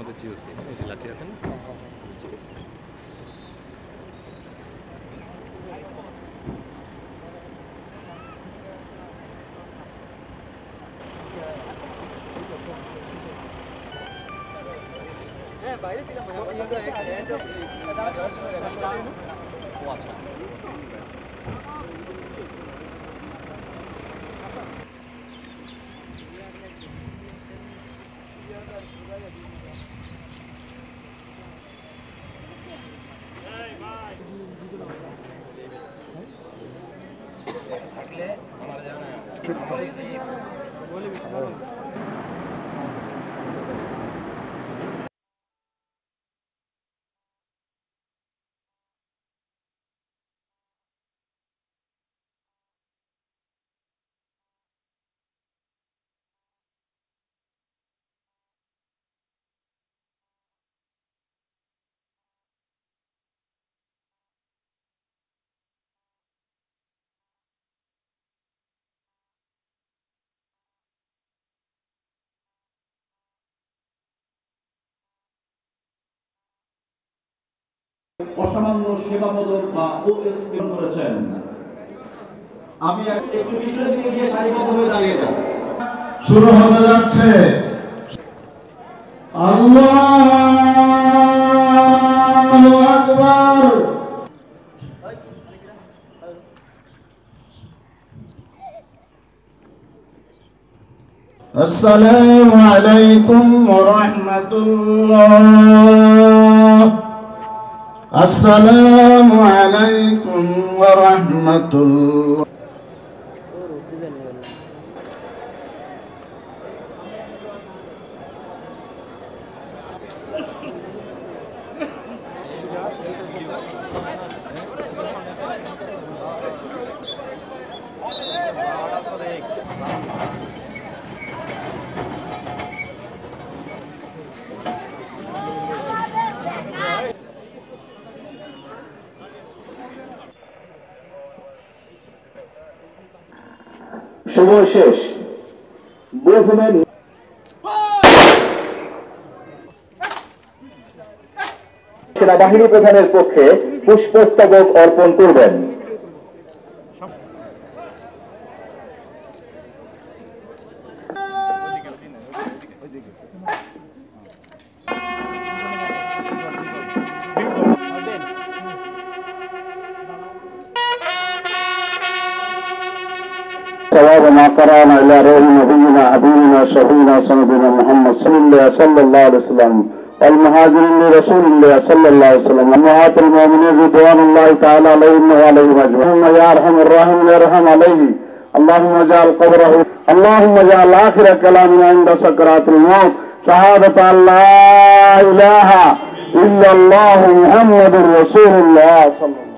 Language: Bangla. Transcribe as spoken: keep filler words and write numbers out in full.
জিওসি এই যে লাঠি আছে না জিওসি হ্যাঁ বাইরে ছিলাম ও আচ্ছা অসামান্য সেবা পদক বা ওএসপি করেছেন। আমি একটু পিছনের দিকে গিয়ে সারিবদ্ধভাবে দাঁড়িয়ে যাও। শুরু হতে যাচ্ছে। আল্লাহু আকবার। আসসালামু আলাইকুম ওয়া রাহমাতুল্লাহ। আসসালামু আলাইকুম ওয়া রাহমাতুল্লাহ। সময় শেষ। প্রথমে সেনাবাহিনী প্রধানের পক্ষে পুষ্পস্তবক অর্পণ করবেন। ثواب ما قرانا الى روح نبينا حبيبنا شفينا سيدنا محمد صلى الله عليه وسلم والمهاجرين لرسول الله صلى الله عليه وسلم امهات المؤمنين رضوان الله تعالى عليهم وعليهم اجمعين يا ارحم الراحمين ارحم عليه اللهم اجعل قبره اللهم اجعل اخر كلامنا عند سكرات الموت شهادة ان لا اله الا الله محمد رسول الله صلى الله عليه وسلم.